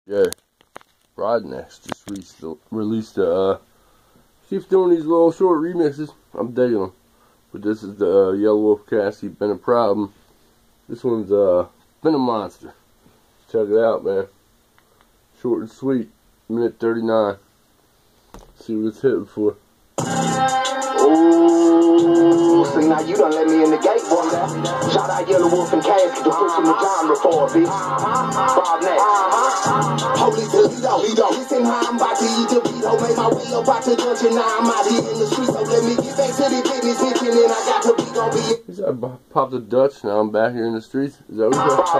Yeah, Broadnax just released keeps doing these little short remixes. I'm digging them. But this is the Yellow Wolf Cassie, Been a Problem. This one's Been a Monster. Check it out, man. Short and sweet, minute 39. See what it's hitting for. Ooh, so now you done let me in the gate, boy. Shout out Yellow Wolf and Cassie, the pushing the genre for a bitch. Broadnax. Holy Toledo, listen how I'm about to eat the beat. Ho, made my way up out the dungeon, now I'm out here in the street. So let me get back to the business, bitchin', and I got to be gon' be it. He said I popped the Dutch, now I'm back here in the streets. Is that what you said?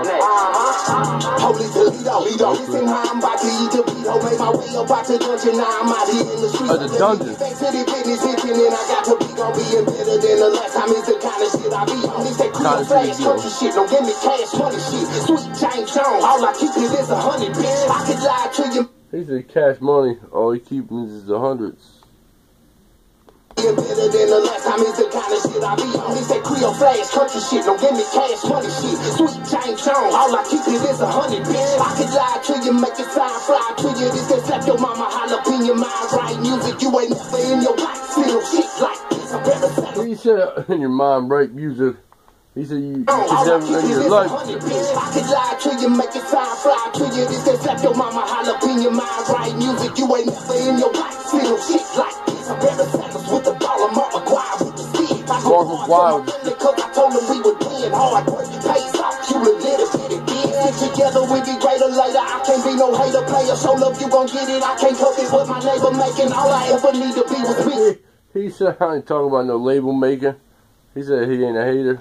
Holy Toledo, listen how I'm about to eat the beat. Ho, made my way up out the dungeon, now I'm out here in the street. The dungeon. Back to the business, bitchin', and I got to be gon' be it better than the last time. It's the kind of shit I be on. This that cool flash country shit. Don't give me cash money shit. Sweet James Jones, all I keep is 100, bitch. I could lie to you. He said cash money, all he keeping is the hundreds. Better than the last time. It's the kind of shit I be on. This that Creole flash country shit. Don't give me cash money shit. Sweet James Jones, all I keep is 100, bitch. I could lie to you, make it sound fly to you. This that slap your mama jalapeno mind right music. You ain't never in your life feel shit like this. I better settle. He said in your mind right music. He said you never in your life. I could lie to you, make it sound fly to you. This that slap your mama jalapeno mind right music. You ain't never in your life feel shit like this. I better settle with the ball of Mark McGuire with the stick. I go hard because I told him we would win. Hard work pays off. You a little bit again. Stick together, we be greater later. I can't be no hater player. Show love, you gon' get it. I can't cope it with my neighbor making. All I ever need to be was me. He said I ain't talking about no label maker. He said he ain't a hater.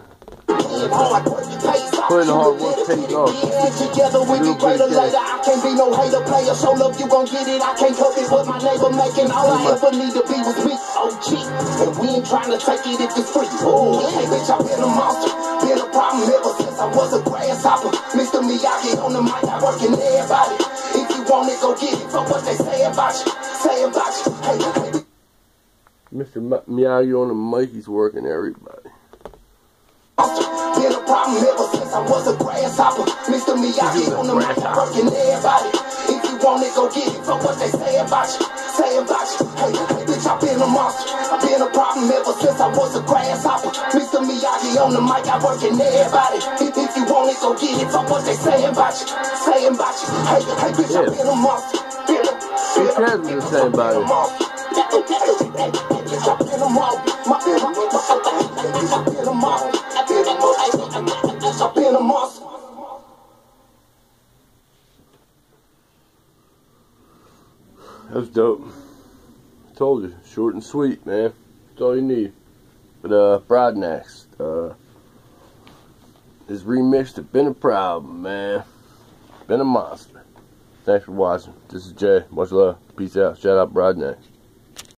Putting hard work pays off. Together we be greater later. I can't be no hater player. Show love, you gon' get it. I can't cope it with my neighbor making. All I ever need to be was me. OG. And we ain't trying to take it if it's free. Ooh, hey bitch, I've been a monster. Been a problem ever since I was a grasshopper. Mr. Miyagi on the mic, I working everybody. If you want it, go get it. Fuck what they say about you. Say about you. Hey, Mr. Miyagi on the mic, he's working everybody. Been a problem ever since I was a grasshopper. Mr. Miyagi on the mic, working everybody. If you want it, go get it. Fuck what they say about you. Say about you. Hey, bitch, I've been a monster. I've been a problem ever since I was a grasshopper. Mr. Miyagi on the mic, I working everybody. If you want it, go get it. Fuck what they say about you. Say about you. Hey, bitch, I've been a monster. He cares what they say about it. That was dope. I told you, short and sweet, man. That's all you need. But Broadnax, his remix of Been a Problem, man. Been a Monster. Thanks for watching. This is Jay. Much love. Peace out. Shout out Broadnax.